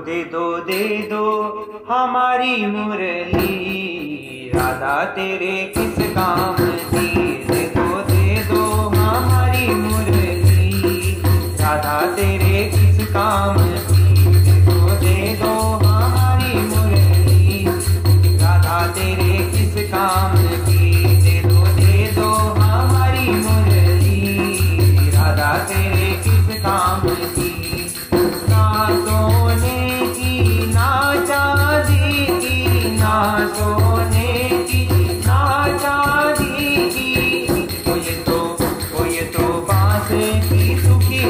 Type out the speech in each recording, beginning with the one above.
दे दो हमारी मुरली, राधा तेरे किस काम की। दे दो हमारी मुरली, राधा तेरे किस काम की। दे दो हमारी मुरली, राधा तेरे किस काम की। दे दो हमारी मुरली, राधा तेरे किस काम की। ना सोने की ना चांदी की, ना सोने की ना चांदी की, वो ये तो बांस की सूखी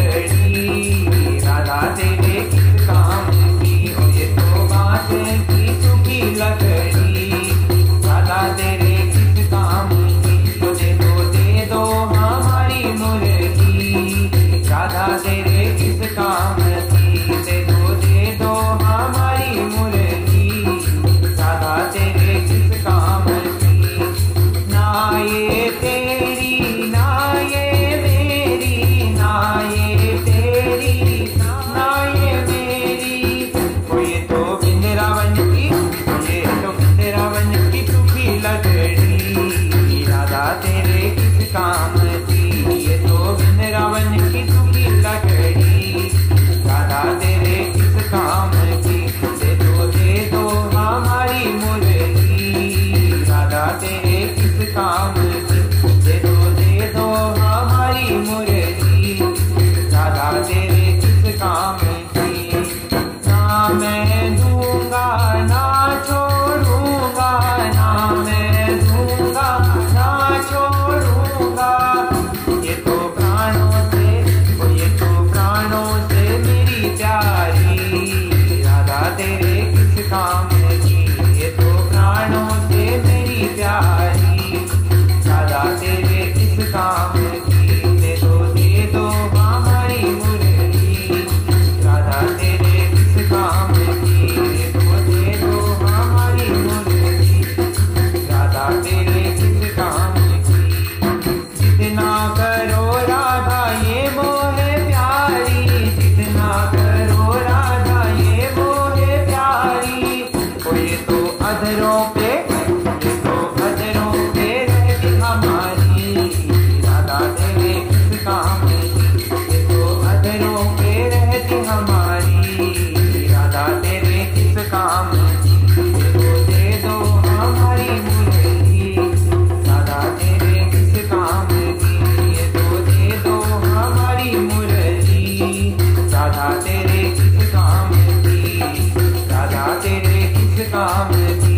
लकड़ी, राधा तेरे किस काम की। वो ये तो बांस की सूखी लकड़ी, राधा तेरे किस काम की। तो दे दो हमारी मुरली, राधा तेरे किस काम की। दे दो हमारी मुरली, राधा तेरे किस काम की। ना ये तेरी ना ये मेरी, ना ये तेरी ना ये मेरी, वो ये तो वृंदावन की, ये तो वृंदावन की सूखी लकड़ी, राधा तेरे किस काम की। ये तो वृंदावन की सूखी लकड़ी, राधा तेरे किस काम की। दे दो हमारी मुरली, राधा तेरे किस काम की। दे दो हमारी मुरली, राधा तेरे किस काम की। ना मैं दूंगा ना छोड़ूंगा, ना मैं दूंगा ना छोड़ूंगा, ये तो प्राणों से, ये तो प्राणों से मेरी प्यारी, राधा तेरे किस काम की। ये तो प्राणों से मेरी प्यारी, राधा तेरे किस काम की। दे दो हमारी मुरली, राधा तेरे किस काम की। दे दो हमारी मुरली, राधा तेरे किस काम की। जितना करो राधा ये मोहे प्यारी, जितना करो राधा ये मोहे प्यारी, ओ ये तो अधरों पे, ये तो अधरों पे रहती हमारी, राधा तेरे किस काम की। ये तो अधरों पे रहती हमारी, राधा तेरे किस काम की। दे दो हमारी मुरली, राधा तेरे किस काम की। ये तो दे दो हमारी मुरली, राधा तेरे किस काम की, राधा तेरे किस काम की।